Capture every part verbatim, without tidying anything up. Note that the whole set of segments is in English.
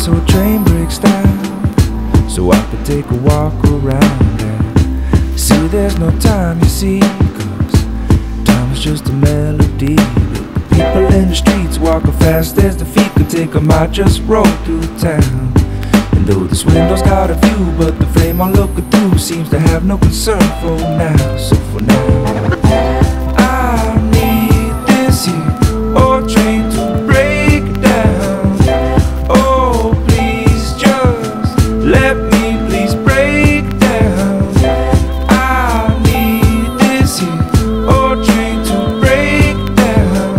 so a train breaks down, so I could take a walk around and see there's no time, you see, 'cause time is just a melody. The people in the streets walk as fast as the feet could take 'em. I just roll through town, and though this window's got a view, but the frame I'm looking through seems to have no concern for now. So for now, I need this here old train to break down. Oh, please just let me please break down. I need this here old train to break down.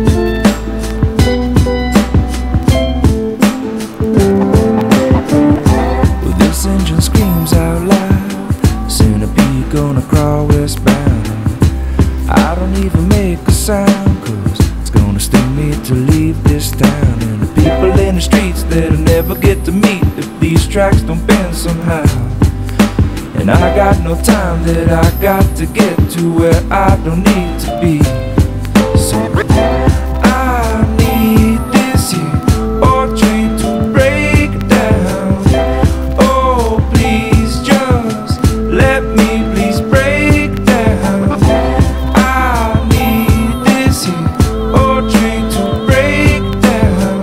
Well, this engine screams out loud, soon a bee gonna crawl westbound. I don't even make a sound, 'cause it's gonna sting me to leave this town. And the people in the streets that'll never get to meet if these tracks don't bend somehow. And I got no time that I got to get to where I don't need to be. So I need this here old train to break down. Oh, please just let me please break down. I need this here old train to break down.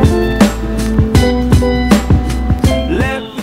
Let me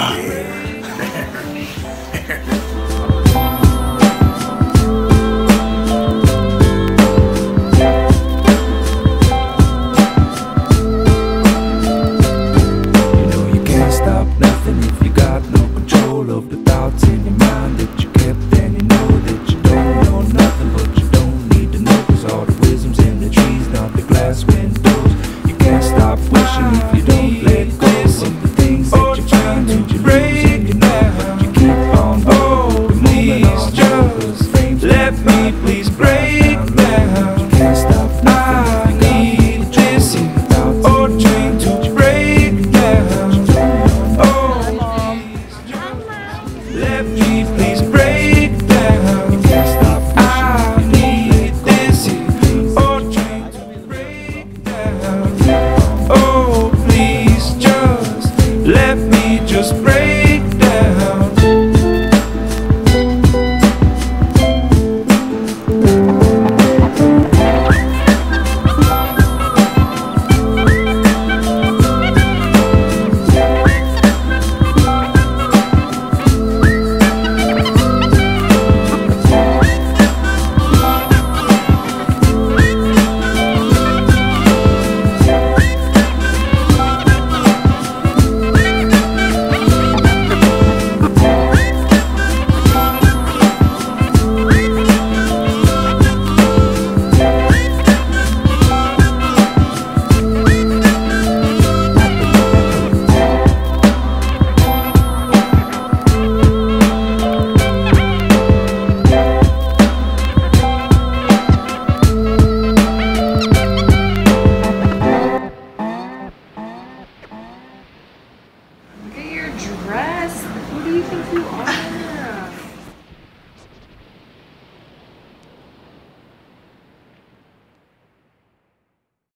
You know you can't stop nothing if you got no control of the thoughts in your mind that you kept. And you know that you don't know nothing, but you don't need to know, 'cause all the wisdom's in the trees, not the glass windows. You can't stop wishing if you don't let go of the things that you find and you lose. And you know you keep on going, the moment on just let me please break down. You can't stop nothing if you got no control of the thoughts old train to break down. Oh, let me please